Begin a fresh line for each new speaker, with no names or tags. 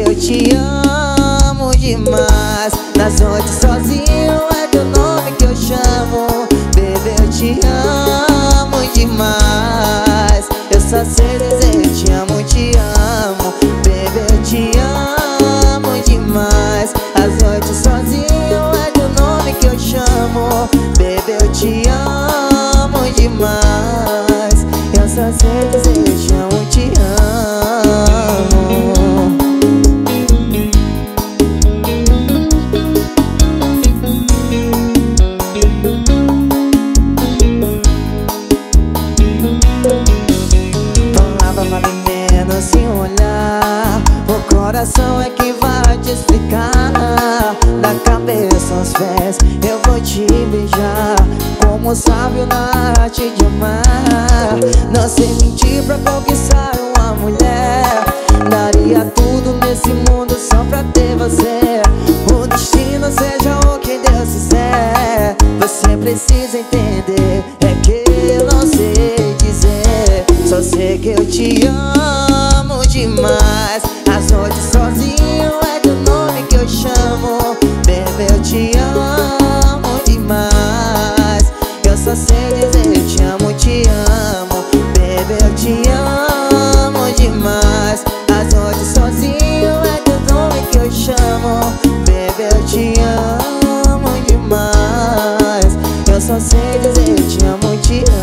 eu te amo demais. Nas noites sozinho é teu nome que eu chamo. Baby, eu te amo demais. Eu só sei dizer eu te amo, te amo. Baby, eu te amo demais. As noites sozinho é teu nome que eu chamo. Baby, eu te amo demais. Eu só sei dizer eu te amo, te amo. Palavra vale menos sem olhar. O coração é que vai te explicar. Da cabeça aos pés eu vou te beijar, como sábio na arte de amar. Não sei mentir pra conquistar uma mulher. Daria tudo nesse mundo só pra ter você. O destino seja o que Deus quiser. Você precisa entender, é que eu não sei dizer. Só sei que eu te amo demais. As noites sozinho é teu nome que eu chamo. Baby, eu te amo demais. Eu só sei dizer eu te amo, te amo. Baby, eu te amo demais. As noites sozinho é teu nome que eu chamo. Baby, eu te amo demais. Eu só sei dizer eu te amo, te amo.